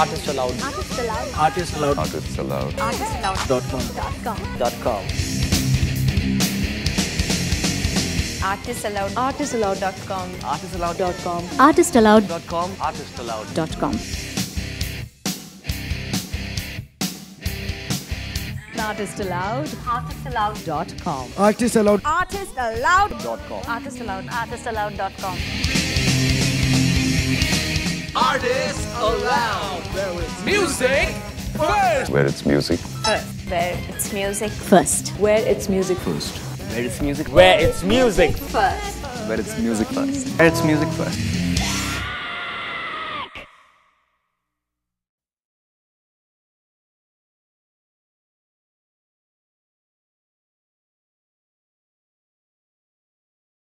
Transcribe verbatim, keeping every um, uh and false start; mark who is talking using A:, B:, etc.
A: ArtistAloud.
B: ArtistAloud.
A: ArtistAloud.
C: ArtistAloud.
B: ArtistAloud.
A: Dot com.
B: Dot com.
A: Dot com.
B: ArtistAloud. ArtistAloud dot com.
A: ArtistAloud. Dot com.
D: ArtistAloud
A: Dot com. ArtistAloud.
D: dot com.
B: ArtistAloud. ArtistAloud dot com.
A: ArtistAloud.
B: ArtistAloud
A: Dot com.
B: ArtistAloud. ArtistAloud dot com.
A: ArtistAloud. Where it's music first.
C: Where it's music.
B: First, where it's music.
D: First.
B: Where it's music
A: Where it's music. Where it's music.
B: first.
C: Where it's music first.
A: Where it's music first.